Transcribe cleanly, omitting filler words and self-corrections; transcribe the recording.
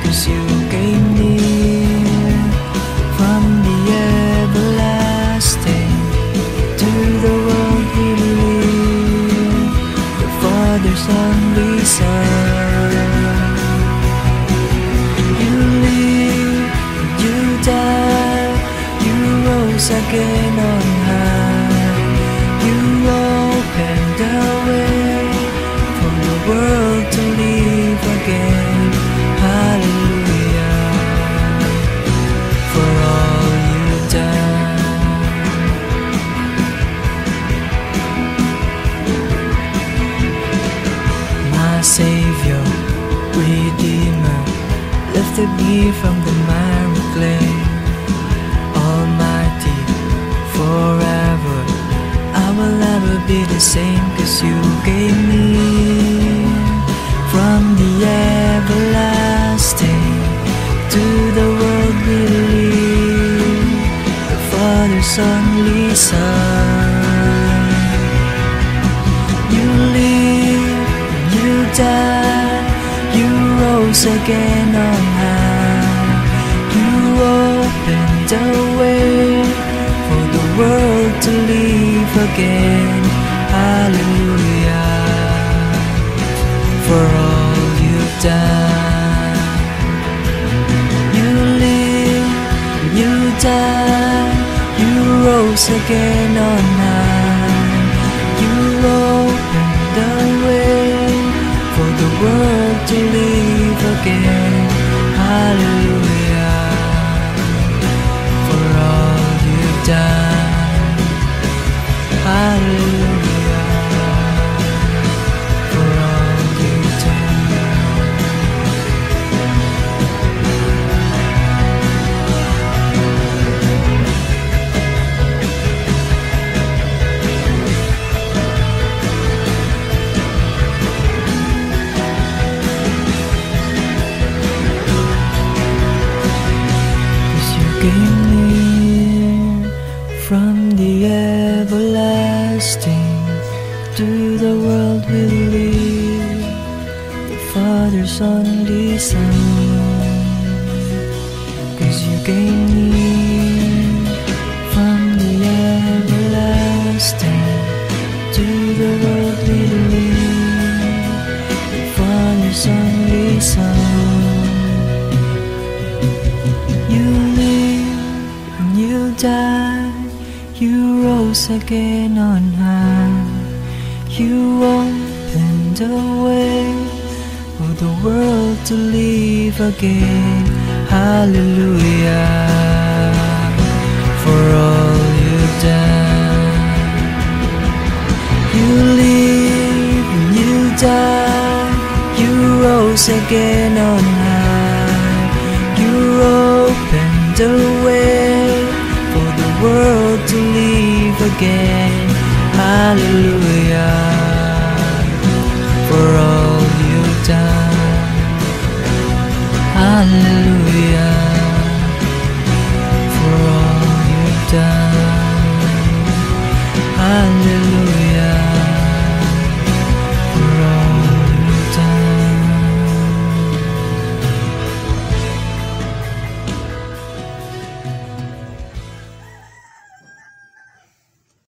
'cause you came near from the everlasting to the world we believe, the Father's only Son. You live, you died, you rose again on high. You opened the way for the world to live again. Hallelujah, for all you've done. My Savior, Redeemer, lifted me from the miry clay. Almighty, forever I will never be the same, 'cause you gave me from the everlasting to the world we believe, the Father's only Son. You live, you died, you rose again on high. You opened the way for the world to live again. Hallelujah, for all you've done. You live, you died, you rose again on high. You opened the way for the world to live again. Hallelujah, for all you've done. Hallelujah, for all you've done. Came near from the everlasting to the world we live, the Father's only Son. 'Cause you came near from the everlasting to the world we live, the Father's only Son. You died, you rose again on high. You opened the way for the world to live again. Hallelujah, for all you've done. You live and you died, you rose again on high. You opened the way for the world to live again. Hallelujah, for all you've done. Hallelujah, for all you've done. Hallelujah.